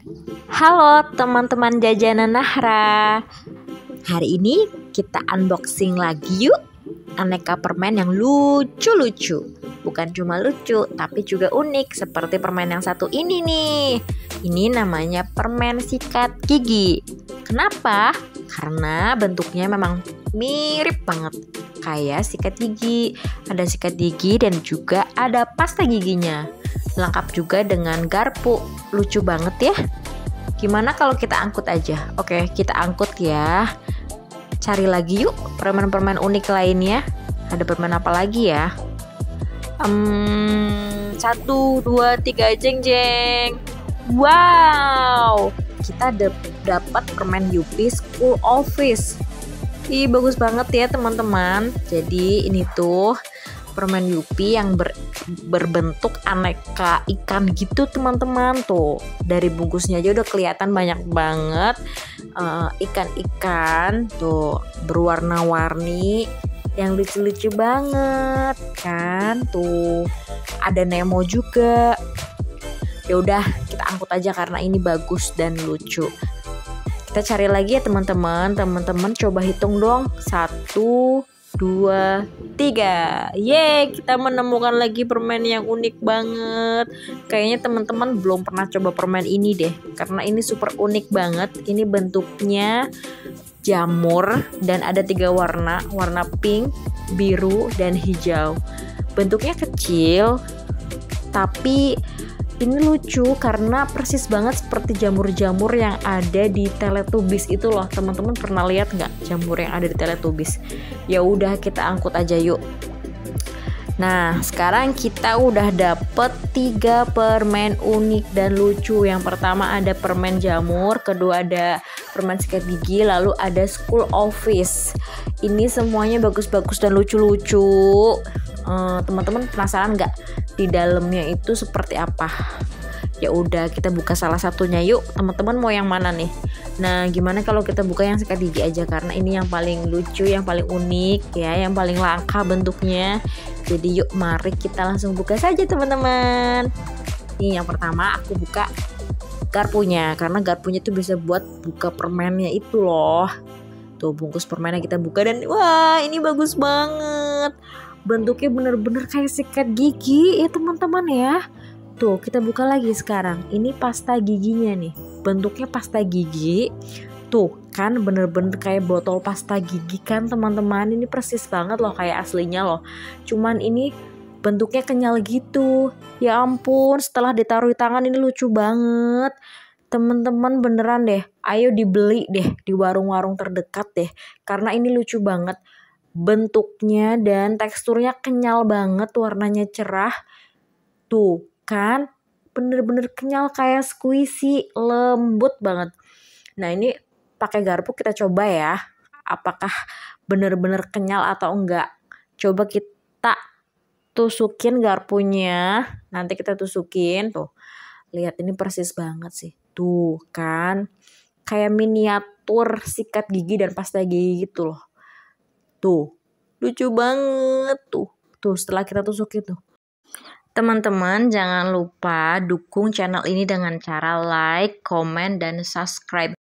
Halo teman-teman jajanan Nahra. Hari ini kita unboxing lagi yuk aneka permen yang lucu-lucu. Bukan cuma lucu tapi juga unik seperti permen yang satu ini nih. Ini namanya permen sikat gigi. Kenapa? Karena bentuknya memang mirip banget kayak sikat gigi. Ada sikat gigi dan juga ada pasta giginya. Lengkap juga dengan garpu. Lucu banget ya. Gimana kalau kita angkut aja? Oke, kita angkut ya. Cari lagi yuk permen-permen unik lainnya. Ada permen apa lagi ya? 1, 2, 3, jeng jeng. Wow, kita dapat permen Yupi School Office. Ih, bagus banget ya teman-teman. Jadi ini tuh permen Yupi yang berbentuk aneka ikan gitu teman-teman. Tuh dari bungkusnya aja udah kelihatan banyak banget ikan-ikan tuh berwarna-warni yang lucu-lucu banget kan. Tuh ada Nemo juga. Ya udah kita angkut aja karena ini bagus dan lucu. Kita cari lagi ya teman-teman. Teman-teman coba hitung dong. 1, 2, 3. Yeay, kita menemukan lagi permen yang unik banget. Kayaknya teman-teman belum pernah coba permen ini deh, karena ini super unik banget. Ini bentuknya jamur dan ada 3 warna, warna pink, biru, dan hijau. Bentuknya kecil, tapi ini lucu karena persis banget seperti jamur-jamur yang ada di Teletubbies itu loh. Teman-teman pernah lihat nggak jamur yang ada di Teletubbies? Ya udah kita angkut aja yuk. Nah sekarang kita udah dapet 3 permen unik dan lucu. Yang pertama ada permen jamur, kedua ada permen sikat gigi, lalu ada School Office. Ini semuanya bagus-bagus dan lucu-lucu. Teman-teman penasaran nggak di dalamnya itu seperti apa? Ya udah kita buka salah satunya yuk. Teman-teman mau yang mana nih? Nah gimana kalau kita buka yang sikat gigi aja, karena ini yang paling lucu, yang paling unik ya, yang paling langka bentuknya. Jadi yuk mari kita langsung buka saja teman-teman. Nih yang pertama aku buka garpunya, karena garpunya tuh bisa buat buka permennya itu loh. Tuh bungkus permennya kita buka dan wah ini bagus banget. Bentuknya bener-bener kayak sikat gigi ya teman-teman ya. Tuh kita buka lagi sekarang. Ini pasta giginya nih. Bentuknya pasta gigi. Tuh kan bener-bener kayak botol pasta gigi kan teman-teman. Ini persis banget loh kayak aslinya loh. Cuman ini bentuknya kenyal gitu. Ya ampun, setelah ditaruh di tangan ini lucu banget. Teman-teman beneran deh, ayo dibeli deh di warung-warung terdekat deh. Karena ini lucu banget. Bentuknya dan teksturnya kenyal banget, warnanya cerah. Tuh kan bener-bener kenyal kayak squishy, lembut banget. Nah ini pakai garpu kita coba ya, apakah bener-bener kenyal atau enggak. Coba kita tusukin garpunya, nanti kita tusukin. Tuh lihat ini persis banget sih. Tuh kan kayak miniatur sikat gigi dan pasta gigi gitu loh. Tuh lucu banget tuh. Tuh setelah kita tusuk itu. Teman-teman jangan lupa dukung channel ini dengan cara like, komen, dan subscribe.